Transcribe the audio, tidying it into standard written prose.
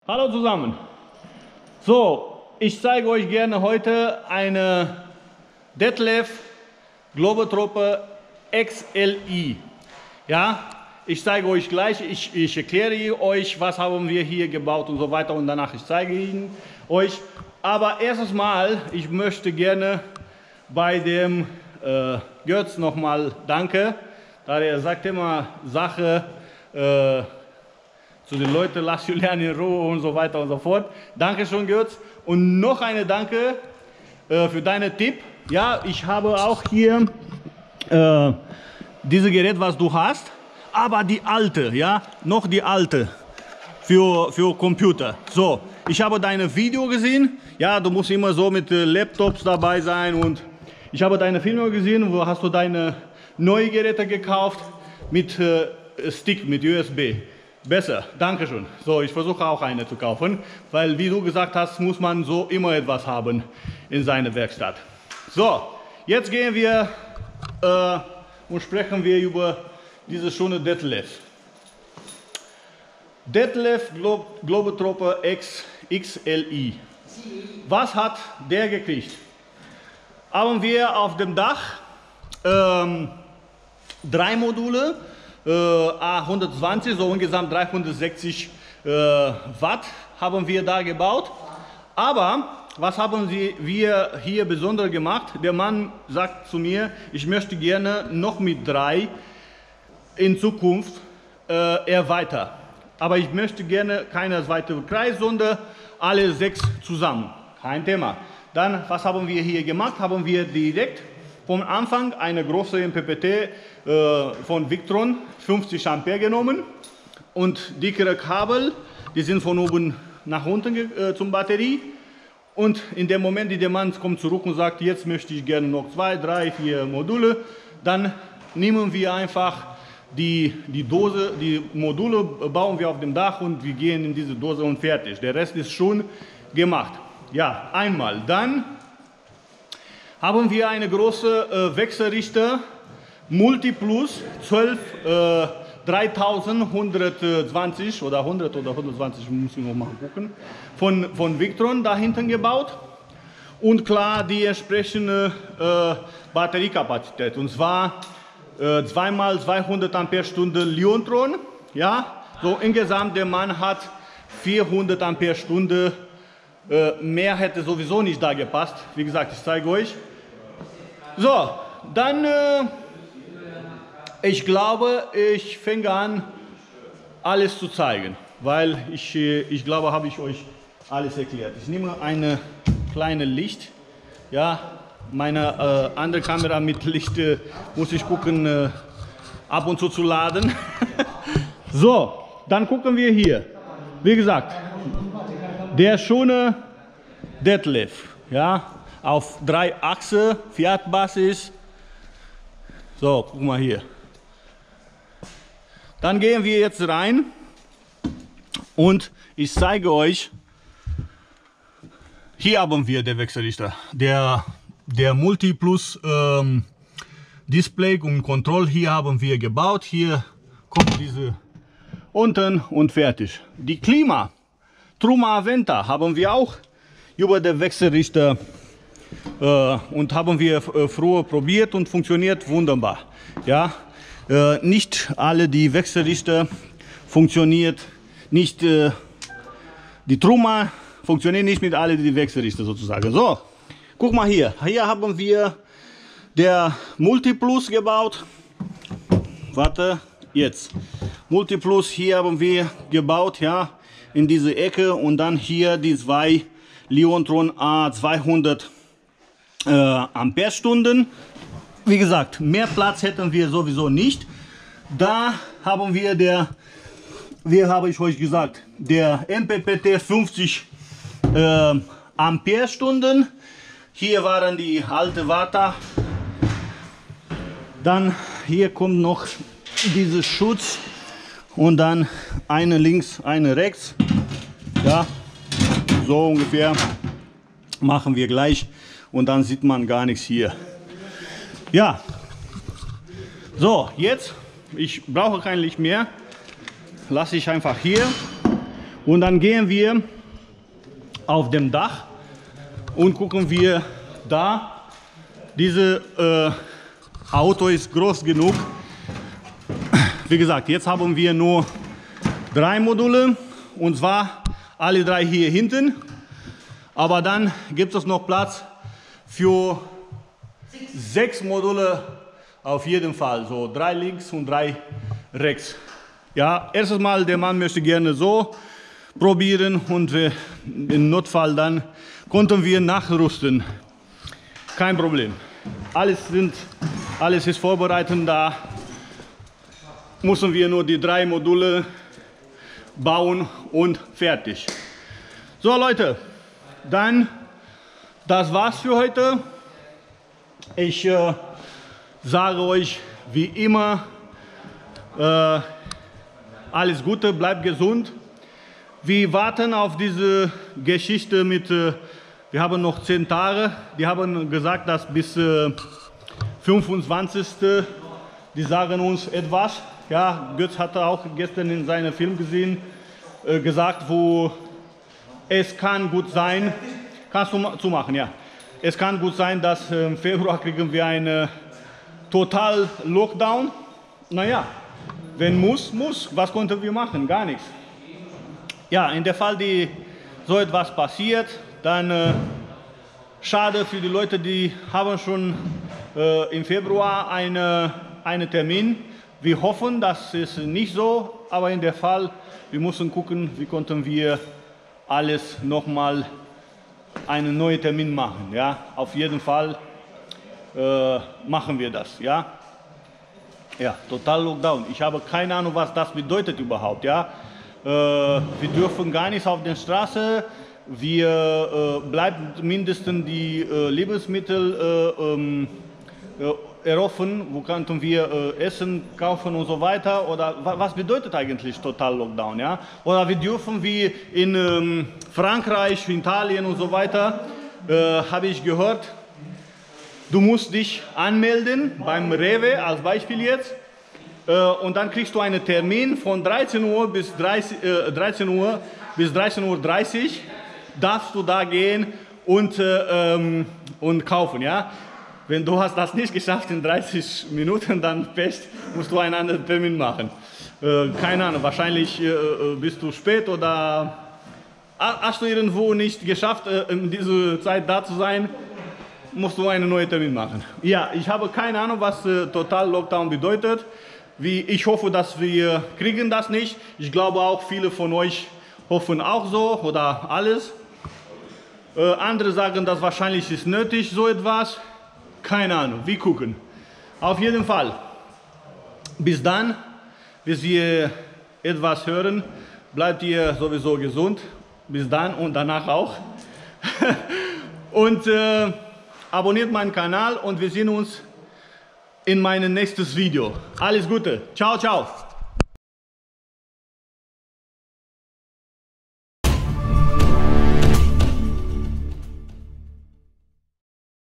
Hallo zusammen. So, ich zeige euch gerne heute eine Detlef Globetrotter XLI. Ja, ich zeige euch gleich, ich erkläre euch, was haben wir hier gebaut und so weiter und danach ich zeige ihn euch. Aber erstes Mal, ich möchte gerne bei dem Götz nochmal danke, da er sagt immer Sache zu den Leuten, lass Julian in Ruhe und so weiter und so fort. Danke schon, Götz. Und noch eine Danke für deinen Tipp. Ja, ich habe auch hier dieses Gerät, was du hast, aber die alte, ja, noch die alte für Computer. So, ich habe deine Video gesehen. Ja, du musst immer so mit Laptops dabei sein und ich habe deine Filme gesehen, wo hast du deine neue Geräte gekauft mit Stick, mit USB. Besser, danke schön. So, ich versuche auch eine zu kaufen, weil wie du gesagt hast, muss man so immer etwas haben in seiner Werkstatt. So, jetzt gehen wir und sprechen wir über diese schöne Detlef. Detlef Globetrotter XLI. Was hat der gekriegt? Haben wir auf dem Dach 3 Module, A120, so insgesamt 360 Watt haben wir da gebaut. Aber was haben wir hier besonders gemacht? Der Mann sagt zu mir, ich möchte gerne noch mit 3 in Zukunft erweitern. Aber ich möchte gerne keine weitere Kreis, sondern alle 6 zusammen. Kein Thema. Dann, was haben wir hier gemacht? Haben wir direkt vom Anfang eine große MPPT von Victron 50 Ampere genommen und dickere Kabel, die sind von oben nach unten zum Batterie. Und in dem Moment, der Mann kommt zurück und sagt, jetzt möchte ich gerne noch 2, 3, 4 Module, dann nehmen wir einfach die Dose, die Module bauen wir auf dem Dach und wir gehen in diese Dose und fertig. Der Rest ist schon gemacht. Ja, einmal. Dann haben wir eine große Wechselrichter Multiplus 12 3120 oder 100 oder 120, muss ich noch mal gucken, von Victron da hinten gebaut. Und klar die entsprechende Batteriekapazität. Und zwar 2 x 200 Ampere-Stunde Liontron. Ja, so insgesamt der Mann hat 400 Ampere-Stunde. Mehr hätte sowieso nicht da gepasst. Wie gesagt, ich zeige euch. So, dann, ich glaube, ich fange an, alles zu zeigen. Weil ich glaube, habe ich euch alles erklärt. Ich nehme eine kleine Licht. Ja, meine andere Kamera mit Licht muss ich gucken, ab und zu laden. So, dann gucken wir hier. Wie gesagt, der schöne Detlef, ja, auf 3 Achse, Fiat-Basis. So, guck mal hier. Dann gehen wir jetzt rein und ich zeige euch, hier haben wir den Wechselrichter, der Multiplus Display und Control, hier haben wir gebaut, hier kommt diese unten und fertig. Die Klima Truma Aventa haben wir auch über den Wechselrichter und haben wir früher probiert und funktioniert wunderbar. Ja, nicht alle die Wechselrichter funktioniert nicht, die Truma funktioniert nicht mit alle die Wechselrichter sozusagen. So, guck mal hier. Hier haben wir der Multiplus gebaut. Warte, jetzt. Multiplus hier haben wir gebaut, ja, in diese Ecke und dann hier die 2 Liontron A200 Ampere-Stunden. Wie gesagt, mehr Platz hätten wir sowieso nicht. Da haben wir wie habe ich euch gesagt, der MPPT 50 Ampere-Stunden. Hier waren die alte Wata. Dann hier kommt noch dieser Schutz und dann eine links, eine rechts. Ja, so ungefähr machen wir gleich und dann sieht man gar nichts hier. Ja, so jetzt, ich brauche kein Licht mehr, lasse ich einfach hier Und dann gehen wir auf dem Dach und gucken wir da. Dieses Auto ist groß genug. Wie gesagt, jetzt haben wir nur 3 Module, und zwar alle 3 hier hinten. Aber dann gibt es noch Platz für 6 Module auf jeden Fall. So 3 links und 3 rechts. Ja, erstes Mal, der Mann möchte gerne so probieren, und im Notfall dann konnten wir nachrüsten. Kein Problem. Alles ist vorbereitet, da müssen wir nur die 3 Module bauen und fertig. So Leute, dann das war's für heute. Ich sage euch wie immer alles Gute, bleibt gesund. Wir warten auf diese Geschichte mit, wir haben noch 10 Tage. Die haben gesagt, dass bis 25. Die sagen uns etwas. Ja, Götz hatte auch gestern in seinem Film gesehen, gesagt, wo es kann gut sein, kannst du zumachen, ja. Es kann gut sein, dass im Februar kriegen wir einen Total-Lockdown. Naja, wenn muss. Was konnten wir machen? Gar nichts. Ja, in der Fall, die so etwas passiert, dann schade für die Leute, die haben schon im Februar einen Termin. Wir hoffen, das ist nicht so, aber in der Fall, wir müssen gucken, wie konnten wir alles nochmal einen neuen Termin machen. Ja, auf jeden Fall machen wir das. Ja, ja, Total Lockdown. Ich habe keine Ahnung, was das bedeutet überhaupt. Ja, wir dürfen gar nicht auf der Straße. Wir bleiben mindestens die Lebensmittel offen, wo könnten wir Essen kaufen und so weiter, oder was bedeutet eigentlich Total Lockdown, ja? Oder wir dürfen wie in Frankreich, Italien und so weiter, habe ich gehört, du musst dich anmelden beim Rewe, als Beispiel jetzt, und dann kriegst du einen Termin von 13 Uhr bis 13 Uhr bis 13:30 Uhr, darfst du da gehen und kaufen, ja? Wenn du hast das nicht geschafft in 30 Minuten, dann musst du einen anderen Termin machen. Keine Ahnung, wahrscheinlich bist du spät oder hast du irgendwo nicht geschafft, in dieser Zeit da zu sein, musst du einen neuen Termin machen. Ja, ich habe keine Ahnung, was Total Lockdown bedeutet. Ich hoffe, dass wir kriegen das nicht. Ich glaube auch, viele von euch hoffen auch so oder alles. Andere sagen, dass wahrscheinlich ist nötig so etwas. Keine Ahnung, wir gucken. Auf jeden Fall. Bis dann, bis wir etwas hören, bleibt ihr sowieso gesund. Bis dann und danach auch. Und abonniert meinen Kanal und wir sehen uns in meinem nächsten Video. Alles Gute. Ciao, ciao.